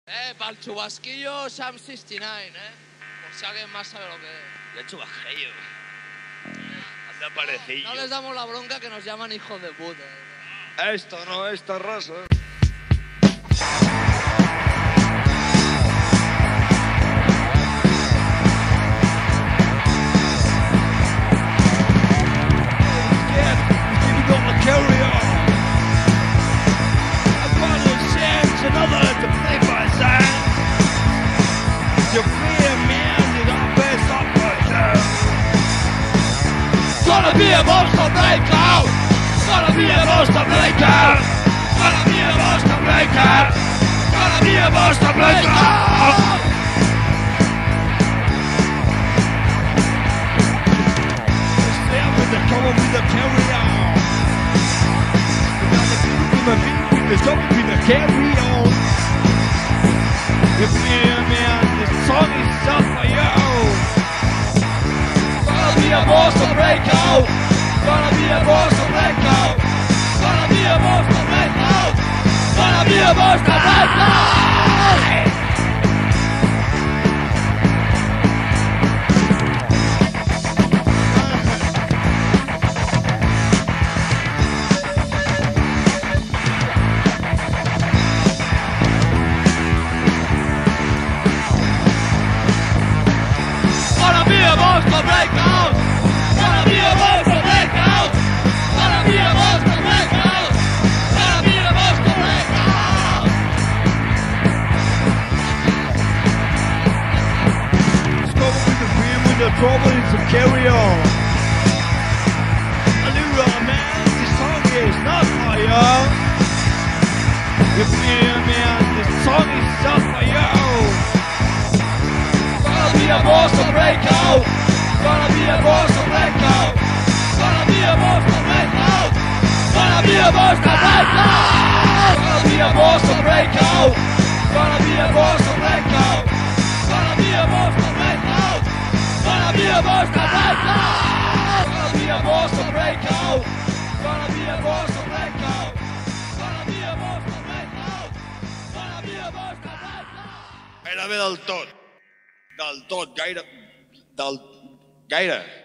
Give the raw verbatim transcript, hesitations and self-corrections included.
Eh, para el chubasquillo Sam sesenta y nueve, eh. Por si alguien más sabe lo que es. Ya chubasquillo. Anda parecido. No les damos la bronca que nos llaman hijos de puta. Esto no, esta raza. Gonna be a monster breakout. Gonna be a monster breakout. Gonna be a monster breakout. Gonna be a monster breakout. Stay with the cover with the carry on. The people with the song with the carry on. If man, man, this song is just for you. Gonna be a monster breakout. Gonna be a monster breakout. Gonna be a monster breakout. Gonna be a monster breakout. Gonna be a monster breakout. Gonna be a monster breakout. Gonna be a monster breakout. Gonna be a monster breakout. Stop with the beer with the trouble is to carry on. Allura, man, this song is not for you. If man, man, this song is just for you. Gonna be a monster breakout. Gonna be a monster breakout. Gonna be a monster breakout. Gonna be a monster breakout. Gonna be a monster breakout. Gonna be a monster breakout. Gonna be a monster breakout. Gonna be a monster breakout. Gonna be a monster breakout. Gonna be a monster breakout. Gonna be a monster breakout. Gonna be a monster breakout. Gairebé del tot. Del tot, gaire... Del... Gaire.